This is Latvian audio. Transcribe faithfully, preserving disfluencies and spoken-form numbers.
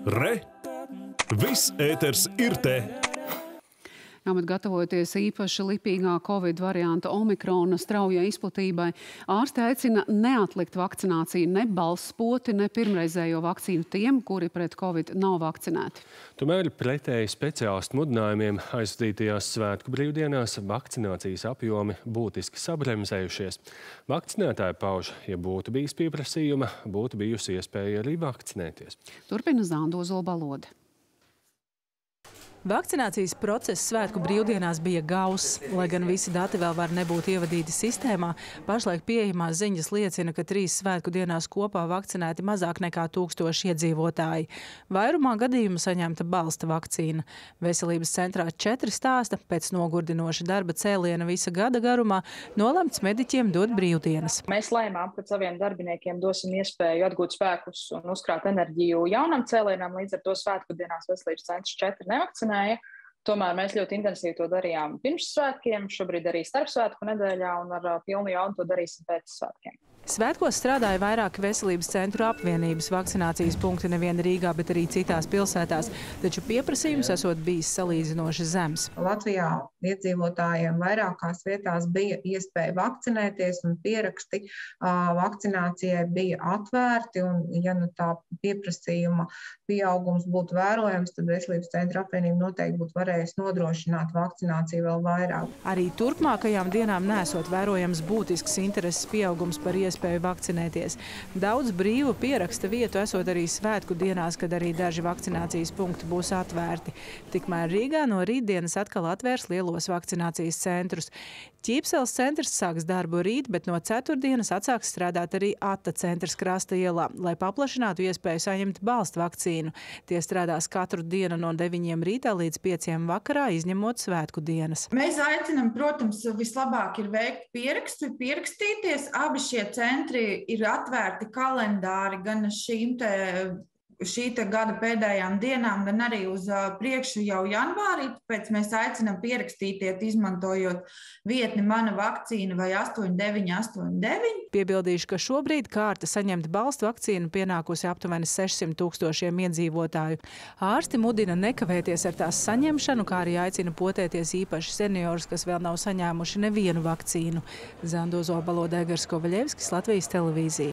Re! Viss ēters ir te! Jāmet gatavojoties īpaši lipīgā Covid varianta Omikrona straujai izplatībai, ārsti aicina neatlikt vakcināciju ne balsspoti, ne pirmreizējo vakcīnu tiem, kuri pret Covid nav vakcinēti. Tomēr pretēji speciālistu mudinājumiem aizvadītajās svētku brīvdienās vakcinācijas apjomi būtiski sabremzējušies. Vakcinētāji pauž, ja būtu bijis pieprasījuma, būtu bijusi iespēja arī vakcinēties. Turpina Zandozola Balode. Vakcinācijas process svētku brīvdienās bija gauss. Lai gan visi dati vēl var nebūt ievadīti sistēmā, pašlaik pieejamās ziņas liecina, ka trīs svētku dienās kopā vakcinēti mazāk nekā tūkstoši iedzīvotāji. Vairumā gadījumu saņemta balsta vakcīna. Veselības centrā četri stāsta, pēc nogurdinoša darba cēliena visa gada garumā nolemts mediķiem dot brīvdienas. Mēs lēmām, ka saviem darbiniekiem dosim iespēju atgūt spēkus un uzkrāt enerģiju jaunam cēlienam, līdz ar to svētku dienās Veselības centrs četri nevakcinē. Tomēr mēs ļoti intensīvi to darījām pirms svētkiem, šobrīd arī starpsvētku nedēļā un ar pilnu jaunu to darīsim pēc svētkiem. Svētkos strādāja vairāki veselības centru apvienības vakcinācijas punkti nevien Rīgā, bet arī citās pilsētās, taču pieprasījums esot bijis salīdzinoši zems. Latvijā iedzīvotājiem vairākās vietās bija iespēja vakcinēties un pieraksti vakcinācijai bija atvērti, un ja nu tā pieprasījuma pieaugums būtu vērojams, tad Veselības centra apvienība noteikti būtu varējusi nodrošināt vakcināciju vēl vairāk. Arī turpmākajām dienām nesot vērojams būtisks intereses pieaugums par iespēju spēju vakcinēties. Daudz brīvu pieraksta vietu esot arī svētku dienās, kad arī daži vakcinācijas punkti būs atvērti. Tikmēr Rīgā no rītdienas atkal atvērs lielos vakcinācijas centrus. Ķīpseles centrs sāks darbu rīt, bet no ceturtdienas atsāks strādāt arī Ata centrs Krasta ielā, lai paplašinātu iespēju saņemt balstu vakcīnu. Tie strādās katru dienu no deviņiem rītā līdz pieciem vakarā, izņemot svētku dienas. Mēs aicinām, protams, vislabāk ir veikt pierakstu, pierakstīties. Abi šie centri ir atvērti kalendāri gan šīm te šī te gada pēdējām dienām, gan arī uz priekšu jau janvārī, tāpēc mēs aicinām pierakstīties, izmantojot vietni Mana vakcīna vai astoņi deviņi astoņi deviņi. Piebildīšu, ka šobrīd kārta saņemt balstu vakcīnu pienākusi aptuveni sešsimt tūkstošiem iedzīvotāju. Ārsti mudina nekavēties ar tās saņemšanu, kā arī aicina potēties īpaši seniorus, kas vēl nav saņēmuši nevienu vakcīnu. Zandozola Balode, Egars Kovaļevskis, Latvijas televīzija.